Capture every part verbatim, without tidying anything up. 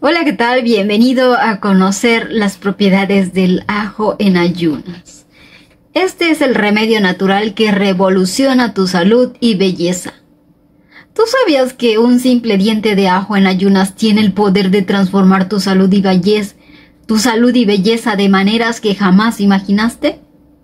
Hola, ¿qué tal? Bienvenido a conocer las propiedades del ajo en ayunas. Este es el remedio natural que revoluciona tu salud y belleza. ¿Tú sabías que un simple diente de ajo en ayunas tiene el poder de transformar tu salud y belleza, tu salud y belleza de maneras que jamás imaginaste?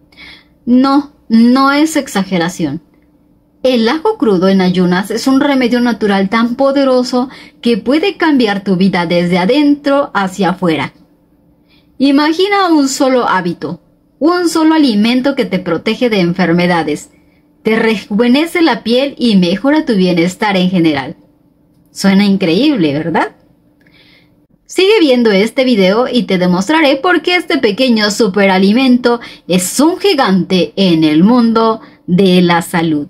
No, no es exageración. El ajo crudo en ayunas es un remedio natural tan poderoso que puede cambiar tu vida desde adentro hacia afuera. Imagina un solo hábito, un solo alimento que te protege de enfermedades, te rejuvenece la piel y mejora tu bienestar en general. Suena increíble, ¿verdad? Sigue viendo este video y te demostraré por qué este pequeño superalimento es un gigante en el mundo de la salud.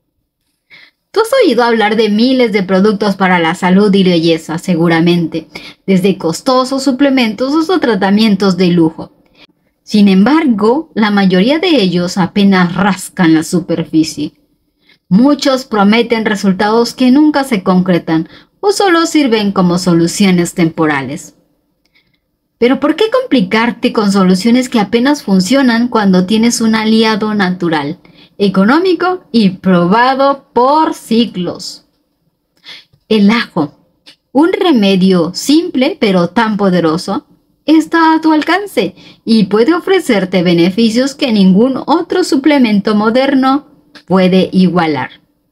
Tú has oído hablar de miles de productos para la salud y belleza, seguramente, desde costosos suplementos hasta tratamientos de lujo. Sin embargo, la mayoría de ellos apenas rascan la superficie. Muchos prometen resultados que nunca se concretan o solo sirven como soluciones temporales. Pero ¿por qué complicarte con soluciones que apenas funcionan cuando tienes un aliado natural, económico y probado por siglos? El ajo, un remedio simple pero tan poderoso, está a tu alcance y puede ofrecerte beneficios que ningún otro suplemento moderno puede igualar.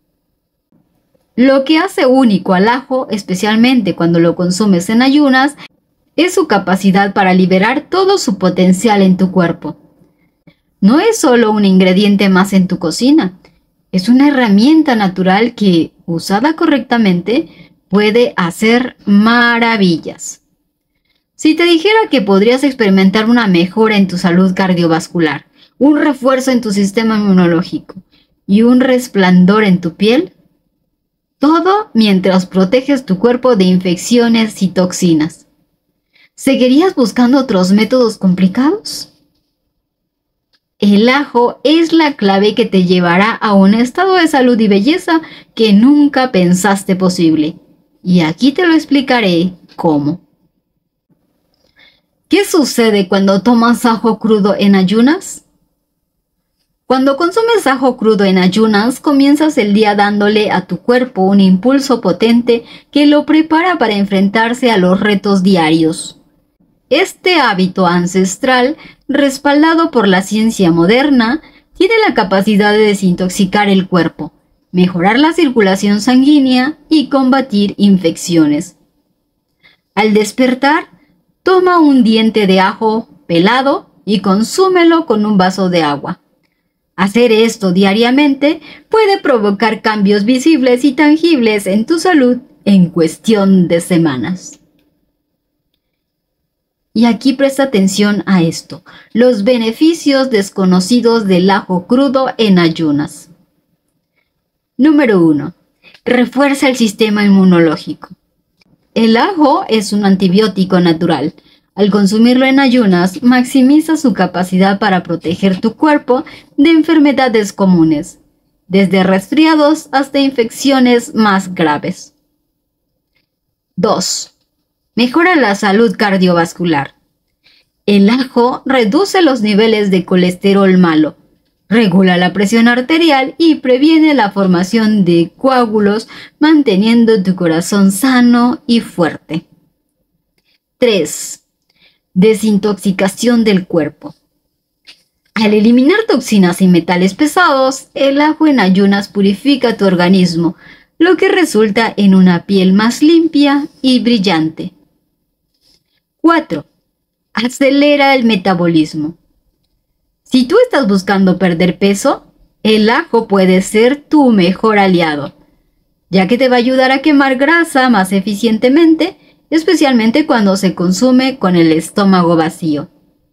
Lo que hace único al ajo, especialmente cuando lo consumes en ayunas, es su capacidad para liberar todo su potencial en tu cuerpo. No es solo un ingrediente más en tu cocina, es una herramienta natural que, usada correctamente, puede hacer maravillas. Si te dijera que podrías experimentar una mejora en tu salud cardiovascular, un refuerzo en tu sistema inmunológico y un resplandor en tu piel, todo mientras proteges tu cuerpo de infecciones y toxinas, ¿seguirías buscando otros métodos complicados? El ajo es la clave que te llevará a un estado de salud y belleza que nunca pensaste posible. Y aquí te lo explicaré cómo. ¿Qué sucede cuando tomas ajo crudo en ayunas? Cuando consumes ajo crudo en ayunas, comienzas el día dándole a tu cuerpo un impulso potente que lo prepara para enfrentarse a los retos diarios. Este hábito ancestral, respaldado por la ciencia moderna, tiene la capacidad de desintoxicar el cuerpo, mejorar la circulación sanguínea y combatir infecciones. Al despertar, toma un diente de ajo pelado y consúmelo con un vaso de agua. Hacer esto diariamente puede provocar cambios visibles y tangibles en tu salud en cuestión de semanas. Y aquí presta atención a esto, los beneficios desconocidos del ajo crudo en ayunas. Número uno. Refuerza el sistema inmunológico. El ajo es un antibiótico natural. Al consumirlo en ayunas, maximiza su capacidad para proteger tu cuerpo de enfermedades comunes, desde resfriados hasta infecciones más graves. dos. Mejora la salud cardiovascular. El ajo reduce los niveles de colesterol malo, regula la presión arterial y previene la formación de coágulos, manteniendo tu corazón sano y fuerte. tres. Desintoxicación del cuerpo. Al eliminar toxinas y metales pesados, el ajo en ayunas purifica tu organismo, lo que resulta en una piel más limpia y brillante. cuatro. Acelera el metabolismo. Si tú estás buscando perder peso, el ajo puede ser tu mejor aliado, ya que te va a ayudar a quemar grasa más eficientemente, especialmente cuando se consume con el estómago vacío.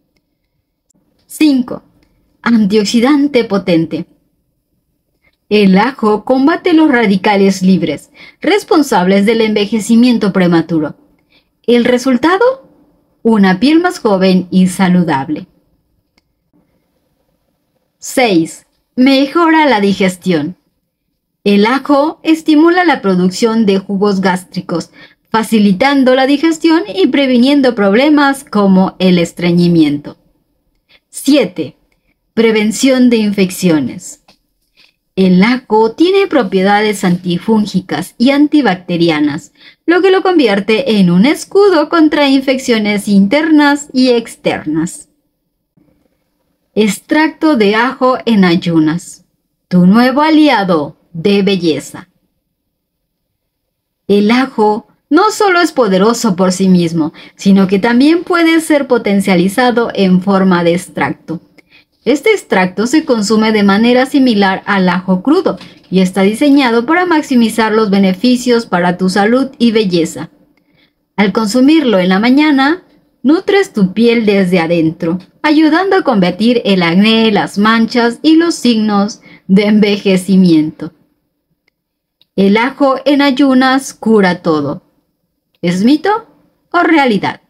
cinco. Antioxidante potente. El ajo combate los radicales libres, responsables del envejecimiento prematuro. ¿El resultado? Una piel más joven y saludable. seis. Mejora la digestión. El ajo estimula la producción de jugos gástricos, facilitando la digestión y previniendo problemas como el estreñimiento. siete. Prevención de infecciones. El ajo tiene propiedades antifúngicas y antibacterianas, lo que lo convierte en un escudo contra infecciones internas y externas. Extracto de ajo en ayunas. Tu nuevo aliado de belleza. El ajo no solo es poderoso por sí mismo, sino que también puede ser potencializado en forma de extracto. Este extracto se consume de manera similar al ajo crudo y está diseñado para maximizar los beneficios para tu salud y belleza. Al consumirlo en la mañana, nutres tu piel desde adentro, ayudando a combatir el acné, las manchas y los signos de envejecimiento. El ajo en ayunas cura todo. ¿Es mito o realidad?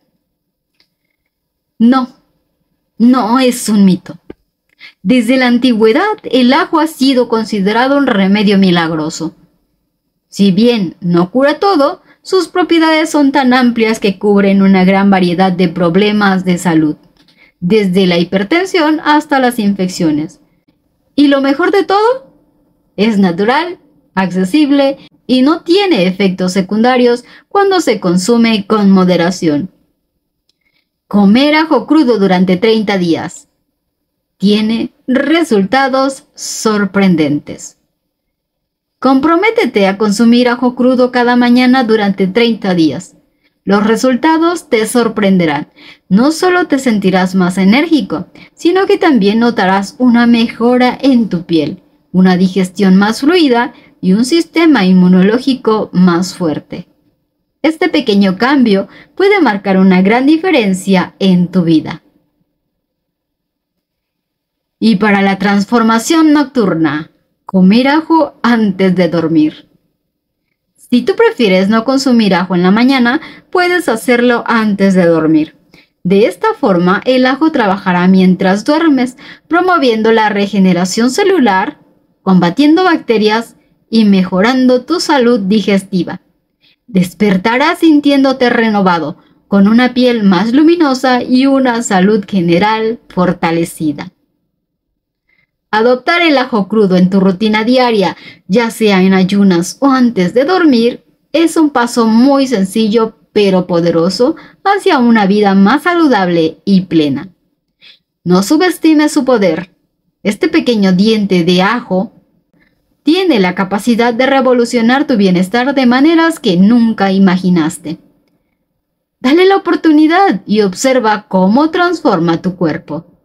No, no es un mito. Desde la antigüedad, el ajo ha sido considerado un remedio milagroso. Si bien no cura todo, sus propiedades son tan amplias que cubren una gran variedad de problemas de salud, desde la hipertensión hasta las infecciones. Y lo mejor de todo, es natural, accesible y no tiene efectos secundarios cuando se consume con moderación. Comer ajo crudo durante treinta días tiene resultados sorprendentes. Comprométete a consumir ajo crudo cada mañana durante treinta días. Los resultados te sorprenderán. No solo te sentirás más enérgico, sino que también notarás una mejora en tu piel, una digestión más fluida y un sistema inmunológico más fuerte. Este pequeño cambio puede marcar una gran diferencia en tu vida. Y para la transformación nocturna, comer ajo antes de dormir. Si tú prefieres no consumir ajo en la mañana, puedes hacerlo antes de dormir. De esta forma, el ajo trabajará mientras duermes, promoviendo la regeneración celular, combatiendo bacterias y mejorando tu salud digestiva. Despertarás sintiéndote renovado, con una piel más luminosa y una salud general fortalecida. Adoptar el ajo crudo en tu rutina diaria, ya sea en ayunas o antes de dormir, es un paso muy sencillo pero poderoso hacia una vida más saludable y plena. No subestimes su poder. Este pequeño diente de ajo tiene la capacidad de revolucionar tu bienestar de maneras que nunca imaginaste. Dale la oportunidad y observa cómo transforma tu cuerpo.